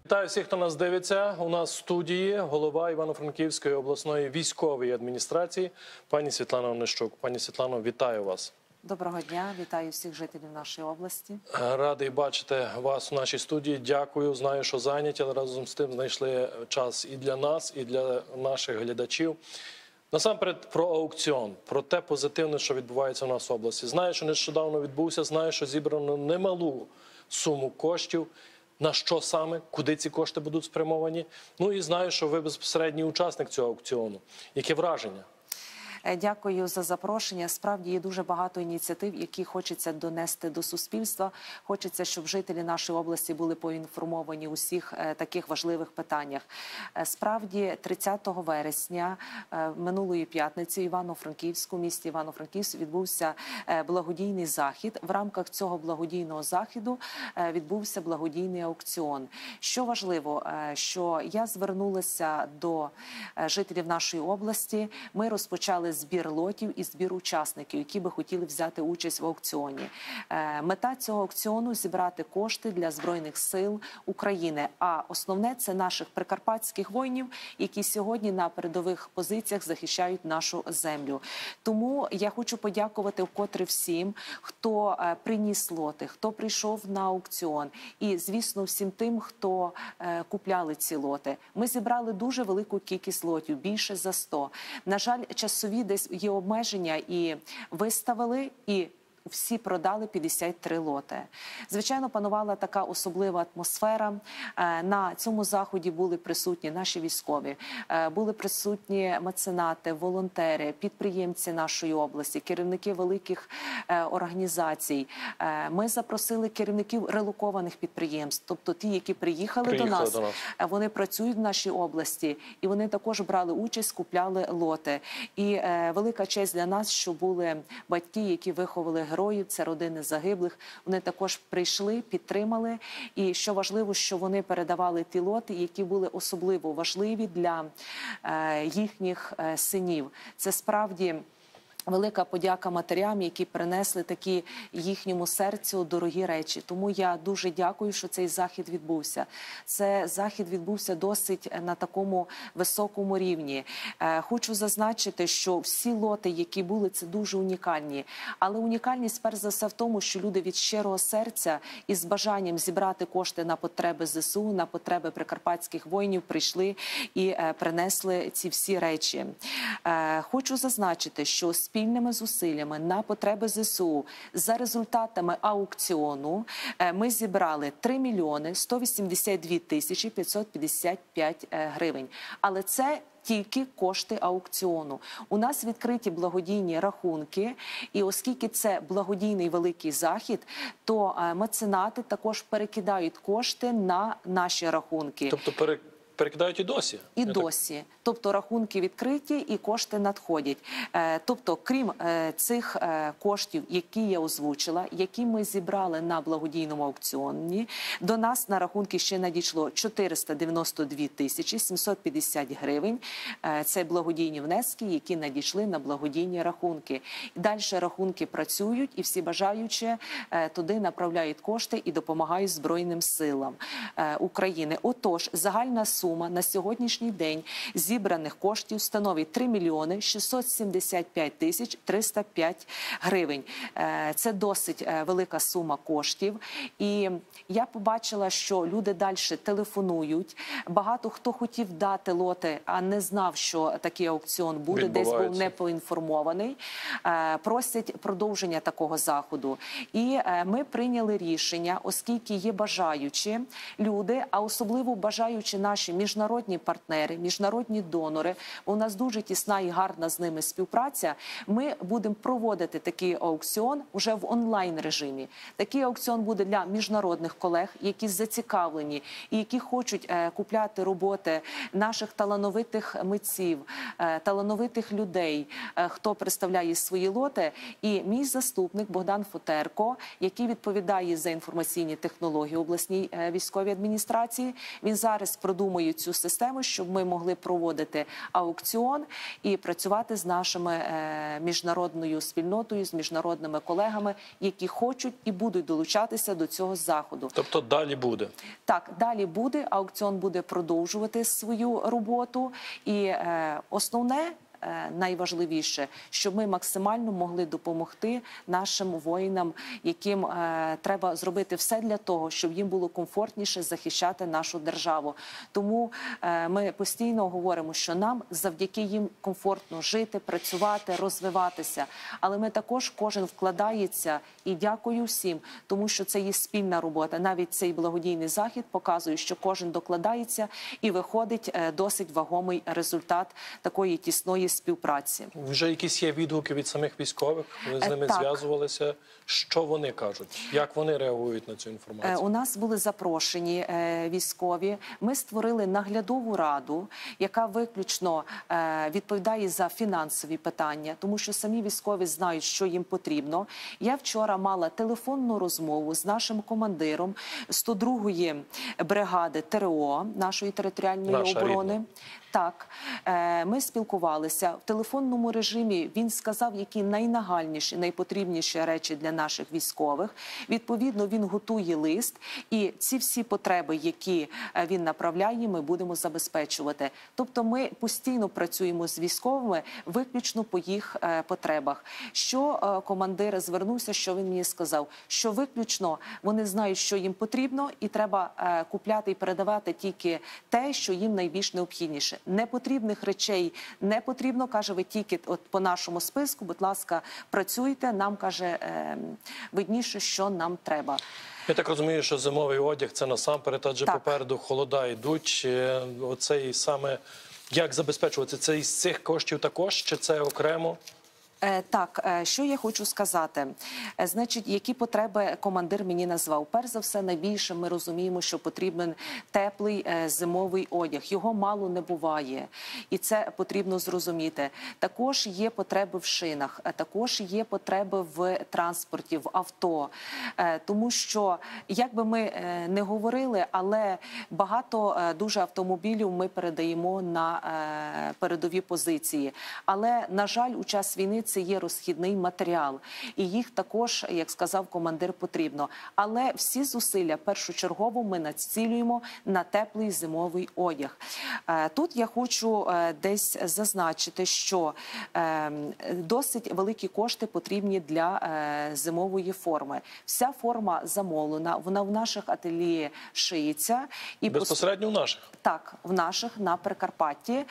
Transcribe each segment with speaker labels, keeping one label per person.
Speaker 1: Вітаю всіх, хто нас дивиться. У нас в студії голова Івано-Франківської обласної військової адміністрації пані Світлана Онищук. Пані Світлано, вітаю вас.
Speaker 2: Доброго дня, вітаю всіх жителів нашої області.
Speaker 1: Радий бачити вас у нашій студії. Дякую. Знаю, що зайняті, але разом з тим знайшли час і для нас, і для наших глядачів. Насамперед про аукціон, про те позитивне, що відбувається у нас в області. Знаю, що нещодавно відбувся, знаю, що зібрано немалу суму коштів. На що саме, куди ці кошти будуть спрямовані. Ну і знаю, що ви безпосередній учасник цього аукціону. Яке враження?
Speaker 2: Дякую за запрошення. Справді є дуже багато ініціатив, які хочеться донести до суспільства. Хочеться, щоб жителі нашої області були поінформовані у всіх таких важливих питаннях. Справді, 30 вересня минулої п'ятниці в Івано-Франківську, місті Івано-Франківськ, відбувся благодійний захід. В рамках цього благодійного заходу відбувся благодійний аукціон. Що важливо, що я звернулася до жителів нашої області. Ми розпочали збір лотів і збір учасників, які би хотіли взяти участь в аукціоні. Мета цього аукціону – зібрати кошти для Збройних сил України. А основне – це наших прикарпатських воїнів, які сьогодні на передових позиціях захищають нашу землю. Тому я хочу подякувати вкотре всім, хто приніс лоти, хто прийшов на аукціон. І, звісно, всім тим, хто купляли ці лоти. Ми зібрали дуже велику кількість лотів, більше за 100. На жаль, часові десь є обмеження, і виставили, і всі продали 53 лоти. Звичайно, панувала така особлива атмосфера. На цьому заході були присутні наші військові, були присутні меценати, волонтери, підприємці нашої області, керівники великих організацій. Ми запросили керівників релокованих підприємств, тобто ті, які приїхали до нас. Вони працюють в нашій області, і вони також брали участь, купляли лоти. І велика честь для нас, що були батьки, які виховали героїв, це родини загиблих. Вони також прийшли, підтримали. І що важливо, що вони передавали ті лоти, які були особливо важливі для їхніх синів. Це справді велика подяка матерям, які принесли такі їхньому серцю дорогі речі. Тому я дуже дякую, що цей захід відбувся. Це захід відбувся досить на такому високому рівні. Хочу зазначити, що всі лоти, які були, це дуже унікальні. Але унікальність, перш за все, в тому, що люди від щирого серця і з бажанням зібрати кошти на потреби ЗСУ, на потреби прикарпатських воїнів прийшли і принесли ці всі речі. Хочу зазначити, що спільними зусиллями на потреби ЗСУ за результатами аукціону ми зібрали 3 мільйони 182 тисячі 555 гривень. Але це тільки кошти аукціону. У нас відкриті благодійні рахунки, і оскільки це благодійний великий захід, то меценати також перекидають кошти на наші рахунки.
Speaker 1: Тобто перекидають і досі?
Speaker 2: І досі. Тобто рахунки відкриті і кошти надходять. Тобто, крім цих коштів, які я озвучила, які ми зібрали на благодійному аукціоні, до нас на рахунки ще надійшло 492 тисячі 750 гривень. Це благодійні внески, які надійшли на благодійні рахунки. І далі рахунки працюють, і всі бажаючі туди направляють кошти і допомагають Збройним силам України. Отож, загальна сума на сьогоднішній день зібраних коштів становить 3 мільйони 675 тисяч 305 гривень. Це досить велика сума коштів. І я побачила, що люди далі телефонують. Багато хто хотів дати лоти, а не знав, що такий аукціон буде, десь був не поінформований. Просять продовження такого заходу. І ми прийняли рішення, оскільки є бажаючі люди, а особливо бажаючі наші міжнародні партнери, міжнародні донори, у нас дуже тісна і гарна з ними співпраця, ми будемо проводити такий аукціон уже в онлайн-режимі. Такий аукціон буде для міжнародних колег, які зацікавлені і які хочуть купляти роботи наших талановитих митців, талановитих людей, хто представляє свої лоти. І мій заступник Богдан Фотерко, який відповідає за інформаційні технології обласній військовій адміністрації, він зараз продумує створює цю систему, щоб ми могли проводити аукціон і працювати з нашими міжнародною спільнотою, з міжнародними колегами, які хочуть і будуть долучатися до цього заходу.
Speaker 1: Тобто далі буде?
Speaker 2: Так, далі буде. Аукціон буде продовжувати свою роботу. І основне, найважливіше, щоб ми максимально могли допомогти нашим воїнам, яким треба зробити все для того, щоб їм було комфортніше захищати нашу державу. Тому ми постійно говоримо, що нам завдяки їм комфортно жити, працювати, розвиватися. Але ми також, кожен вкладається, і дякую всім, тому що це є спільна робота. Навіть цей благодійний захід показує, що кожен докладається і виходить досить вагомий результат такої тісної співпраці.
Speaker 1: Вже якісь є відгуки від самих військових? Ви з ними
Speaker 2: Так.
Speaker 1: зв'язувалися? Що вони кажуть? Як вони реагують на цю інформацію?
Speaker 2: У нас були запрошені військові. Ми створили наглядову раду, яка виключно відповідає за фінансові питання, тому що самі військові знають, що їм потрібно. Я вчора мала телефонну розмову з нашим командиром 102-ї бригади ТРО, нашої територіальної оборони.
Speaker 1: Рідна.
Speaker 2: Так, ми спілкувалися в телефонному режимі. Він сказав, які найнагальніші, найпотрібніші речі для наших військових. Відповідно, він готує лист, і ці всі потреби, які він направляє, ми будемо забезпечувати. Тобто ми постійно працюємо з військовими виключно по їх потребах. Що командир звернувся, що він мені сказав? Що виключно вони знають, що їм потрібно, і треба купляти і передавати тільки те, що їм найбільш необхідніше. Непотрібних речей не потрібно, каже, ви тільки от по нашому списку, будь ласка, працюйте, нам, каже, видніше, що нам треба.
Speaker 1: Я так розумію, що зимовий одяг – це насамперед, адже
Speaker 2: Так.
Speaker 1: попереду холода йдуть. Оцей саме, як забезпечувати? Це із цих коштів також, чи це окремо?
Speaker 2: Так, що я хочу сказати. Значить, які потреби командир мені назвав? Перш за все, найбільше ми розуміємо, що потрібен теплий зимовий одяг. Його мало не буває. І це потрібно зрозуміти. Також є потреби в шинах, також є потреби в транспорті, в авто. Тому що, як би ми не говорили, але багато дуже автомобілів ми передаємо на передові позиції. Але, на жаль, у час війни це є розхідний матеріал. І їх також, як сказав командир, потрібно. Але всі зусилля першочергово ми націлюємо на теплий зимовий одяг. Тут я хочу десь зазначити, що досить великі кошти потрібні для зимової форми. Вся форма замовлена, вона в наших ательє шиється. І
Speaker 1: Безпосередньо в наших?
Speaker 2: Так, в наших, на Прикарпатті.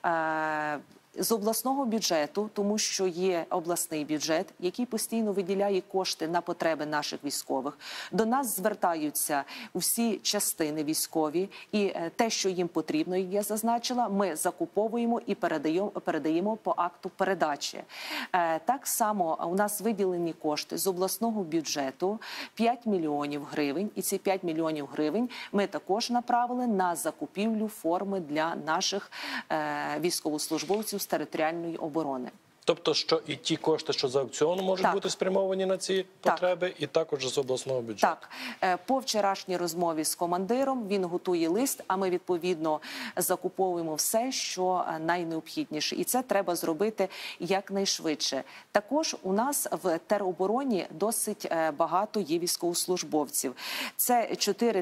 Speaker 2: З обласного бюджету, тому що є обласний бюджет, який постійно виділяє кошти на потреби наших військових. До нас звертаються всі частини військові, і те, що їм потрібно, як я зазначила, ми закуповуємо і передаємо по акту передачі. Так само у нас виділені кошти з обласного бюджету 5 мільйонів гривень, і ці 5 мільйонів гривень ми також направили на закупівлю форми для наших військовослужбовців з територіальної оборони.
Speaker 1: Тобто, що і ті кошти, що з аукціону можуть
Speaker 2: Так.
Speaker 1: бути спрямовані на ці потреби, і також з обласного бюджету?
Speaker 2: Так. По вчорашній розмові з командиром він готує лист, а ми, відповідно, закуповуємо все, що найнеобхідніше. І це треба зробити якнайшвидше. Також у нас в теробороні досить багато є військовослужбовців. Це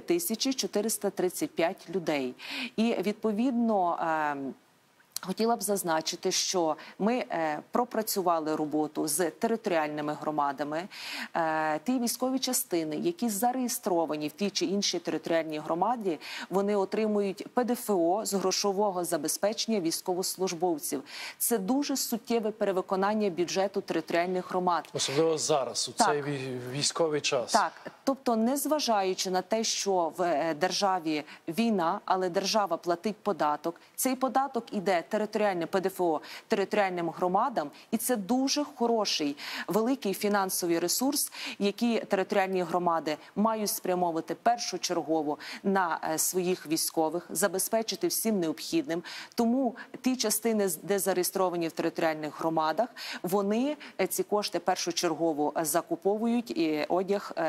Speaker 2: 4435 людей. І, відповідно, хотіла б зазначити, що ми пропрацювали роботу з територіальними громадами. Ті військові частини, які зареєстровані в тій чи іншій територіальній громаді, вони отримують ПДФО з грошового забезпечення військовослужбовців. Це дуже суттєве перевиконання бюджету територіальних громад.
Speaker 1: Особливо зараз, у цей військовий час.
Speaker 2: Так, тобто, незважаючи на те, що в державі війна, але держава платить податок, цей податок іде територіальне ПДФО територіальним громадам, і це дуже хороший, великий фінансовий ресурс, який територіальні громади мають спрямовувати першочергово на своїх військових, забезпечити всім необхідним. Тому ті частини, де зареєстровані в територіальних громадах, вони ці кошти першочергово закуповують і одяг теплий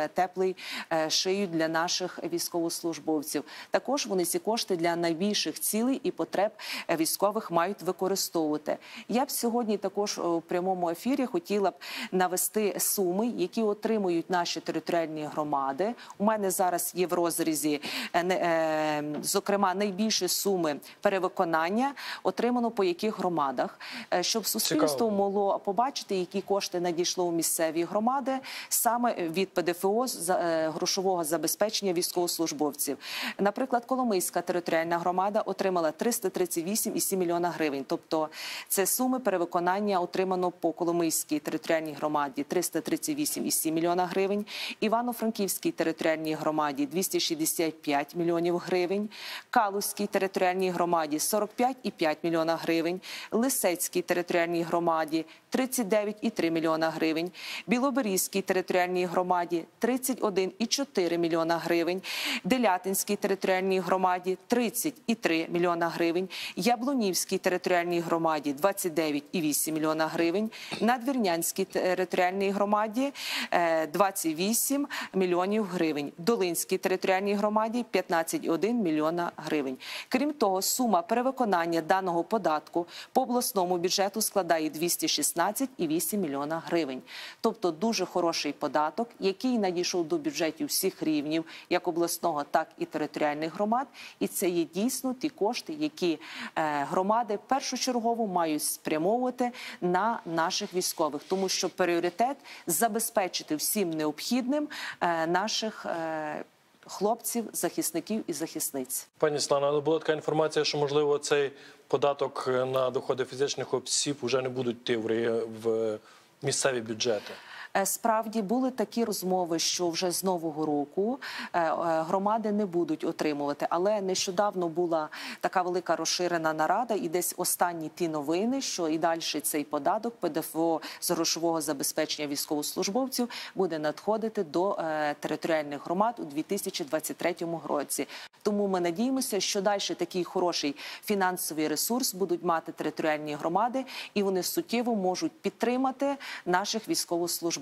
Speaker 2: цілей шиють для наших військовослужбовців. Також вони ці кошти для найбільших цілей і потреб військових мають використовувати. Я б сьогодні також у прямому ефірі хотіла б навести суми, які отримують наші територіальні громади. У мене зараз є в розрізі, зокрема, найбільші суми перевиконання отримано по яких громадах, щоб суспільство могло побачити, які кошти надійшло у місцеві громади саме від ПДФО грошового забезпечення військовослужбовців. Наприклад, Коломийська територіальна громада отримала 338,7 мільйона гривень. Тобто це суми перевиконання отримано по Коломийській територіальній громаді 338,7 мільйона гривень, Івано-Франківській територіальній громаді 265 мільйонів гривень, Калузькій територіальній громаді 45,5 мільйона гривень, Лисецькій територіальній громаді 39,3 мільйона гривень, Білоберізькій територіальній громаді 31,4 мільйона гривень, Делятинській територіальній громаді 30,3 мільйона гривень, Яблунівській територіальній громаді 29,8 мільйона гривень, Надвірнянській територіальній громаді 28 мільйонів гривень, Долинській територіальній громаді 15,1 мільйона гривень. Крім того, сума перевиконання даного податку по обласному бюджету складає 216,8 мільйона гривень. Тобто дуже хороший податок, який надійшов до бюджетів всіх рівнів, як обласного, так і територіальних громад. І це є дійсно ті кошти, які громади першочергово мають спрямовувати на наших військових. Тому що пріоритет – забезпечити всім необхідним наших хлопців, захисників і захисниць.
Speaker 1: Пані Світлано, але була така інформація, що, можливо, цей податок на доходи фізичних осіб вже не будуть йти в місцеві бюджети.
Speaker 2: Справді були такі розмови, що вже з Нового року громади не будуть отримувати. Але нещодавно була така велика розширена нарада, і десь останні ті новини, що і далі цей податок ПДФО з грошового забезпечення військовослужбовців буде надходити до територіальних громад у 2023 році. Тому ми надіємося, що далі такий хороший фінансовий ресурс будуть мати територіальні громади, і вони суттєво можуть підтримати наших військовослужбовців.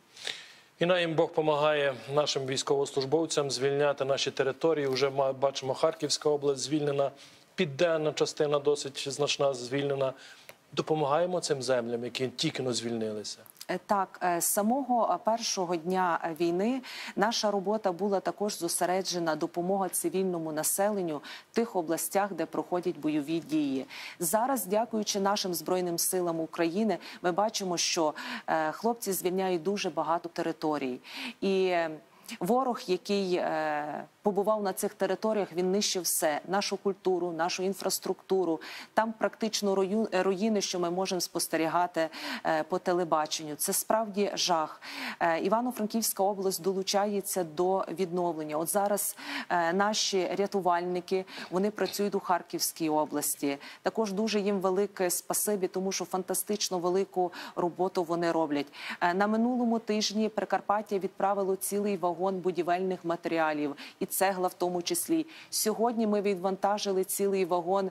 Speaker 1: І нам їм Бог допомагає нашим військовослужбовцям звільняти наші території. Уже бачимо, Харківська область звільнена, південна частина досить значна звільнена. Допомагаємо цим землям, які тільки звільнилися.
Speaker 2: Так, з самого першого дня війни наша робота була також зосереджена допомога цивільному населенню в тих областях, де проходять бойові дії. Зараз, дякуючи нашим Збройним силам України, ми бачимо, що хлопці звільняють дуже багато територій. І ворог, який побував на цих територіях, він нищив все. Нашу культуру, нашу інфраструктуру. Там практично руїни, що ми можемо спостерігати по телебаченню. Це справді жах. Івано-Франківська область долучається до відновлення. От зараз наші рятувальники, вони працюють у Харківській області. Також дуже їм велике спасибі, тому що фантастично велику роботу вони роблять. На минулому тижні Прикарпаття відправило цілий вагон будівельних матеріалів. І цегла в тому числі. Сьогодні ми відвантажили цілий вагон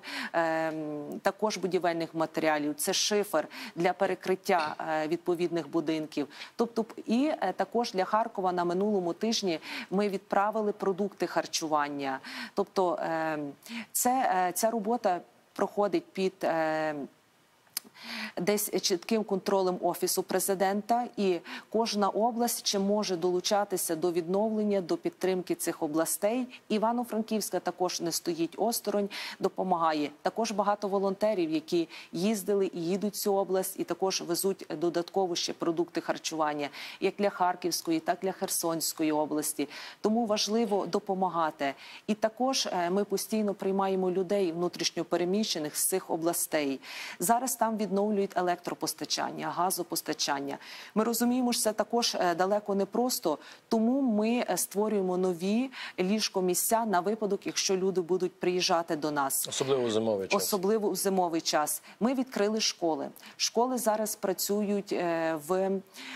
Speaker 2: також будівельних матеріалів. Це шифер для перекриття відповідних будинків. Тобто і також для Харкова на минулому тижні ми відправили продукти харчування. Тобто ця робота проходить під десь чітким контролем Офісу Президента, і кожна область чи може долучатися до відновлення, до підтримки цих областей. Івано-Франківська також не стоїть осторонь, допомагає. Також багато волонтерів, які їздили і їдуть в цю область, і також везуть додатково ще продукти харчування, як для Харківської, так і для Херсонської області. Тому важливо допомагати. І також ми постійно приймаємо людей внутрішньопереміщених з цих областей. Зараз там відновлюють електропостачання, газопостачання. Ми розуміємо, що це також далеко не просто, тому ми створюємо нові ліжкомісця на випадок, якщо люди будуть приїжджати до нас.
Speaker 1: Особливо у зимовий час.
Speaker 2: Особливо у зимовий час. Ми відкрили школи. Школи зараз працюють в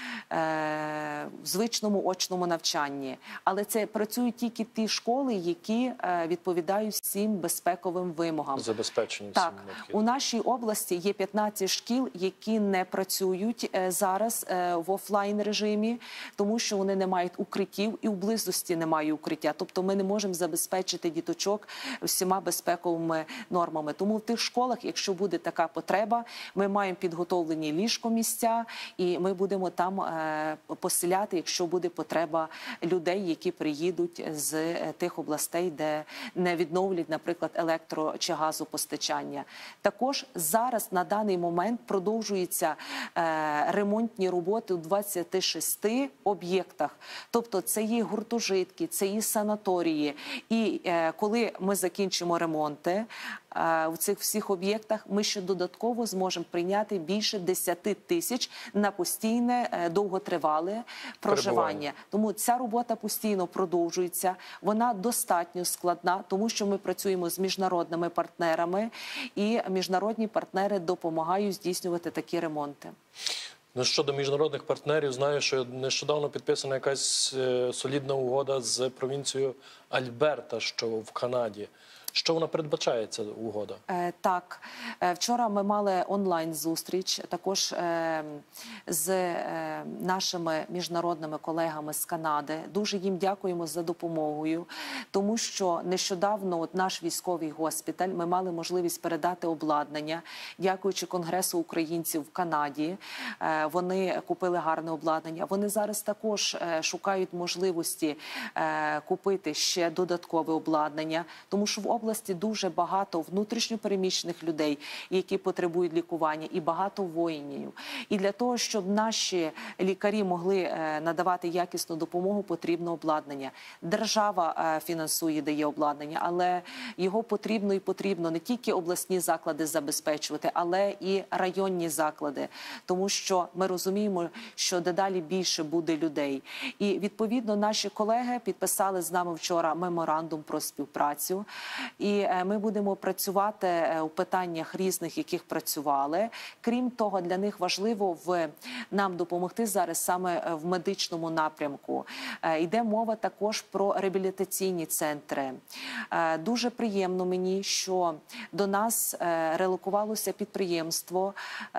Speaker 2: звичному очному навчанні. Але це працюють тільки ті школи, які відповідають всім безпековим вимогам.
Speaker 1: Забезпечені.
Speaker 2: Так, у нашій області є 15 реабілітації шкіл, які не працюють зараз в офлайн режимі, тому що вони не мають укриттів і в близості немає укриття. Тобто ми не можемо забезпечити діточок всіма безпековими нормами. Тому в тих школах, якщо буде така потреба, ми маємо підготовлені ліжкомісця і ми будемо там поселяти, якщо буде потреба людей, які приїдуть з тих областей, де не відновлять, наприклад, електро- чи газопостачання. Також зараз на даний момент продовжуються ремонтні роботи у 26 об'єктах. Тобто це є гуртожитки, це є санаторії. І коли ми закінчимо ремонти в цих всіх об'єктах, ми ще додатково зможемо прийняти більше 10 тисяч на постійне довготривале проживання. Тому ця робота постійно продовжується. Вона достатньо складна, тому що ми працюємо з міжнародними партнерами, і міжнародні партнери допомагають здійснювати такі ремонти.
Speaker 1: Ну, щодо міжнародних партнерів, знаю, що нещодавно підписана якась солідна угода з провінцією Альберта, що в Канаді. Що вона передбачає, ця угода?
Speaker 2: Так, вчора ми мали онлайн-зустріч також з нашими міжнародними колегами з Канади. Дуже їм дякуємо за допомогою, тому що нещодавно наш військовий госпіталь, ми мали можливість передати обладнання, дякуючи Конгресу українців в Канаді. Вони купили гарне обладнання. Вони зараз також шукають можливості купити ще додаткове обладнання, тому що в області дуже багато внутрішньопереміщених людей, які потребують лікування, і багато воїнів. І для того, щоб наші лікарі могли надавати якісну допомогу, потрібно обладнання. Держава фінансує, дає обладнання, але його потрібно і потрібно не тільки обласні заклади забезпечувати, але і районні заклади. Тому що ми розуміємо, що дедалі більше буде людей. І відповідно наші колеги підписали з нами вчора меморандум про співпрацю. І ми будемо працювати у питаннях різних, яких працювали. Крім того, для них важливо нам допомогти зараз саме в медичному напрямку. Йде мова також про реабілітаційні центри. Дуже приємно мені, що до нас релокувалося підприємство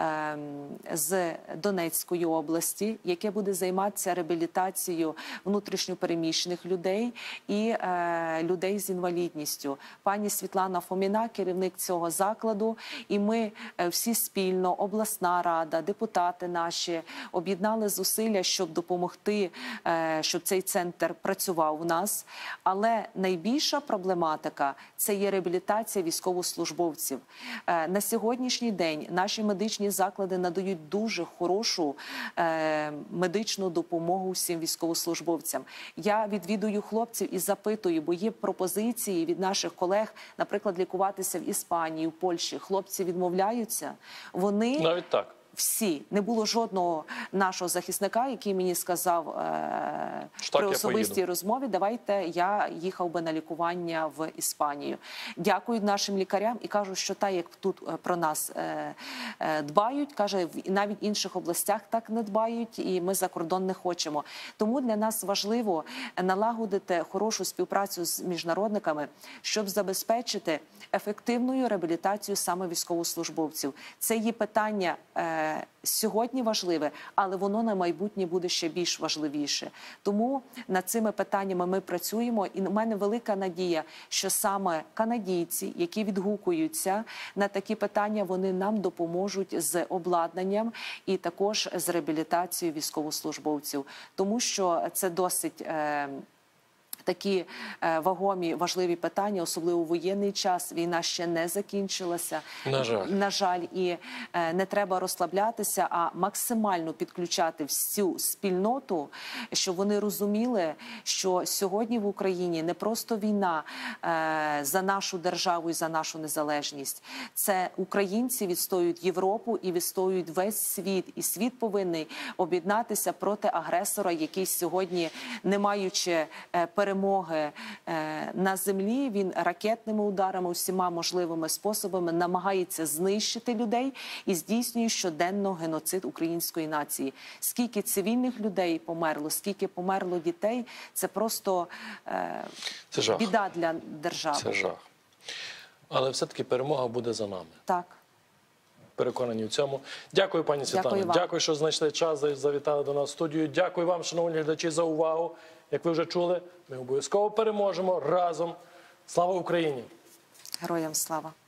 Speaker 2: з Донецької області, яке буде займатися реабілітацією внутрішньопереміщених людей і людей з інвалідністю. Пані Світлана Фоміна, керівник цього закладу, і ми всі спільно, обласна рада, депутати наші, об'єднали зусилля, щоб допомогти, щоб цей центр працював у нас. Але найбільша проблематика – це є реабілітація військовослужбовців. На сьогоднішній день наші медичні заклади надають дуже хорошу медичну допомогу всім військовослужбовцям. Я відвідую хлопців і запитую, бо є пропозиції від наших колег, наприклад, лікуватися в Іспанії, в Польщі. Хлопці відмовляються. Вони
Speaker 1: Навіть так.
Speaker 2: всі. Не було жодного нашого захисника, який мені сказав при особистій розмові, давайте я їхав би на лікування в Іспанію. Дякую нашим лікарям і кажу, що так, як тут про нас дбають, каже, навіть в інших областях так не дбають, і ми за кордон не хочемо. Тому для нас важливо налагодити хорошу співпрацю з міжнародниками, щоб забезпечити ефективною реабілітацію саме військовослужбовців. Це є питання сьогодні важливе, але воно на майбутнє буде ще більш важливіше. Тому над цими питаннями ми працюємо, і в мене велика надія, що саме канадійці, які відгукуються на такі питання, вони нам допоможуть з обладнанням і також з реабілітацією військовослужбовців. Тому що це досить такі вагомі, важливі питання, особливо у воєнний час. Війна ще не закінчилася. На жаль. І не треба розслаблятися, а максимально підключати всю спільноту, щоб вони розуміли, що сьогодні в Україні не просто війна за нашу державу і за нашу незалежність. Це українці відстоюють Європу і відстоюють весь світ. І світ повинен об'єднатися проти агресора, який сьогодні, не маючи перемоги на землі, він ракетними ударами, усіма можливими способами намагається знищити людей і здійснює щоденно геноцид української нації. Скільки цивільних людей померло, скільки померло дітей, це просто біда для держави.
Speaker 1: Це жах. Але все-таки перемога буде за нами.
Speaker 2: Так.
Speaker 1: переконані в цьому. Дякую, пані Світлано.
Speaker 2: Дякую вам.
Speaker 1: Дякую, що знайшли час і завітали до нас в студію. Дякую вам, шановні глядачі, за увагу. Як ви вже чули, ми обов'язково переможемо разом. Слава Україні!
Speaker 2: Героям слава!